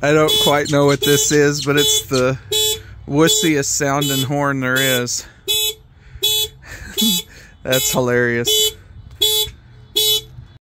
I don't quite know what this is, but it's the wussiest sounding horn there is. That's hilarious.